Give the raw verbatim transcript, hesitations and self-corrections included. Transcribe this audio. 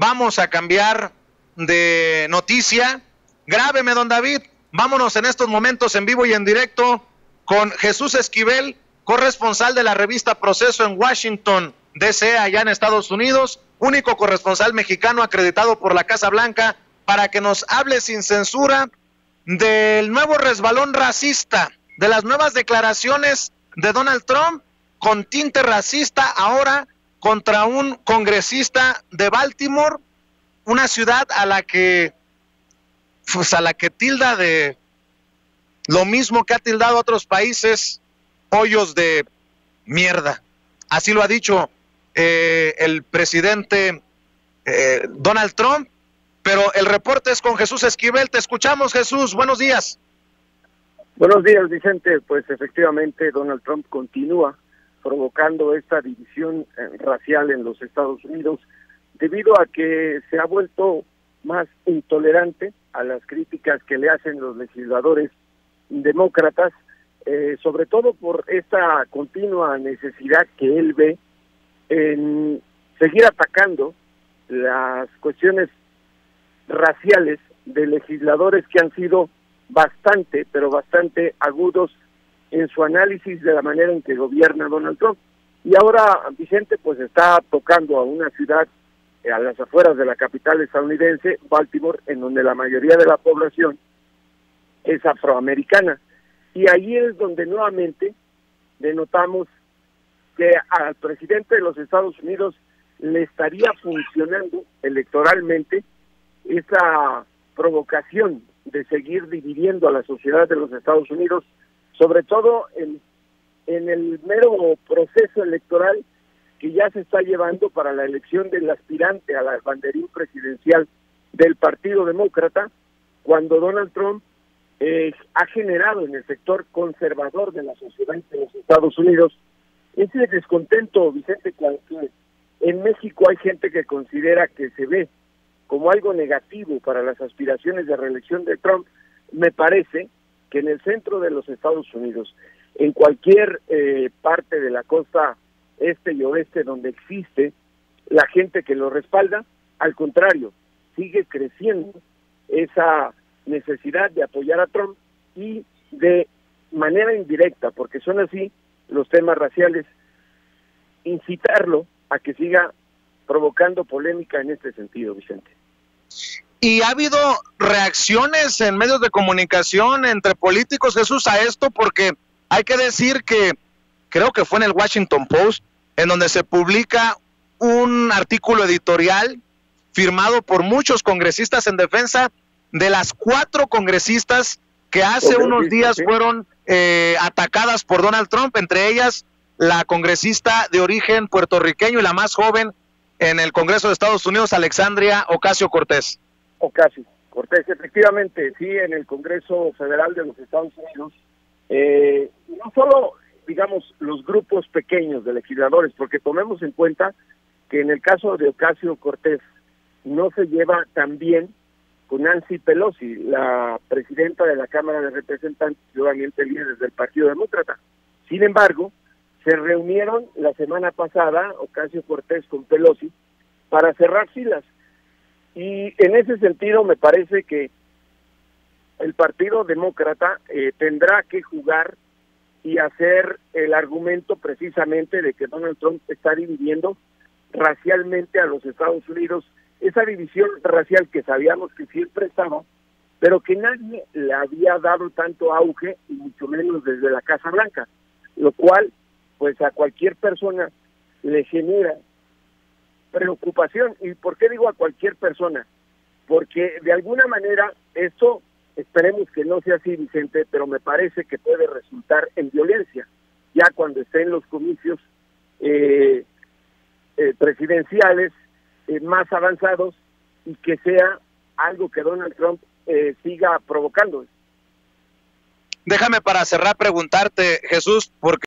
vamos a cambiar de noticia. Grábeme, don David. Vámonos en estos momentos en vivo y en directo con Jesús Esquivel, corresponsal de la revista Proceso en Washington, D C, allá en Estados Unidos, único corresponsal mexicano acreditado por la Casa Blanca, para que nos hable sin censura del nuevo resbalón racista, de las nuevas declaraciones de Donald Trump con tinte racista ahora contra un congresista de Baltimore, una ciudad a la que pues a la que tilda de lo mismo que ha tildado a otros países, hoyos de mierda. Así lo ha dicho eh, el presidente eh, Donald Trump, pero el reporte es con Jesús Esquivel. Te escuchamos, Jesús, buenos días. Buenos días, Vicente. Pues efectivamente Donald Trump continúa provocando esta división eh, racial en los Estados Unidos debido a que se ha vuelto más intolerante a las críticas que le hacen los legisladores demócratas, eh, sobre todo por esta continua necesidad que él ve en seguir atacando las cuestiones raciales de legisladores que han sido bastante, pero bastante agudos en su análisis de la manera en que gobierna Donald Trump. Y ahora Vicente pues está tocando a una ciudad eh, a las afueras de la capital estadounidense, Baltimore, en donde la mayoría de la población es afroamericana. Y ahí es donde nuevamente denotamos que al presidente de los Estados Unidos le estaría funcionando electoralmente esa provocación de seguir dividiendo a la sociedad de los Estados Unidos, sobre todo en, en el mero proceso electoral que ya se está llevando para la elección del aspirante a la banderín presidencial del Partido Demócrata, cuando Donald Trump eh, ha generado en el sector conservador de la sociedad de los Estados Unidos ese descontento, Vicente, que en México hay gente que considera que se ve como algo negativo para las aspiraciones de reelección de Trump. Me parece que en el centro de los Estados Unidos, en cualquier eh, parte de la costa este y oeste donde existe la gente que lo respalda, al contrario, sigue creciendo esa necesidad de apoyar a Trump y de manera indirecta, porque son así los temas raciales, incitarlo a que siga provocando polémica en este sentido, Vicente. ¿Y ha habido reacciones en medios de comunicación entre políticos, Jesús, a esto? Porque hay que decir que creo que fue en el Washington Post, en donde se publica un artículo editorial firmado por muchos congresistas en defensa de las cuatro congresistas que hace okay, unos días sí. fueron eh, atacadas por Donald Trump, entre ellas la congresista de origen puertorriqueño y la más joven en el Congreso de Estados Unidos, Alexandria Ocasio-Cortez. Ocasio-Cortez, efectivamente, sí, en el Congreso Federal de los Estados Unidos, eh, no solo, digamos, los grupos pequeños de legisladores, porque tomemos en cuenta que en el caso de Ocasio-Cortez no se lleva tan bien con Nancy Pelosi, la presidenta de la Cámara de Representantes, obviamente líder del Partido Demócrata. Sin embargo, se reunieron la semana pasada Ocasio-Cortez con Pelosi para cerrar filas. Y en ese sentido me parece que el Partido Demócrata eh, tendrá que jugar y hacer el argumento precisamente de que Donald Trump está dividiendo racialmente a los Estados Unidos, esa división racial que sabíamos que siempre estaba, pero que nadie le había dado tanto auge, y mucho menos desde la Casa Blanca, lo cual pues a cualquier persona le genera preocupación. ¿Y por qué digo a cualquier persona? Porque de alguna manera esto, esperemos que no sea así, Vicente, pero me parece que puede resultar en violencia, ya cuando estén los comicios eh, eh, presidenciales eh, más avanzados, y que sea algo que Donald Trump eh, siga provocando. Déjame para cerrar preguntarte, Jesús, porque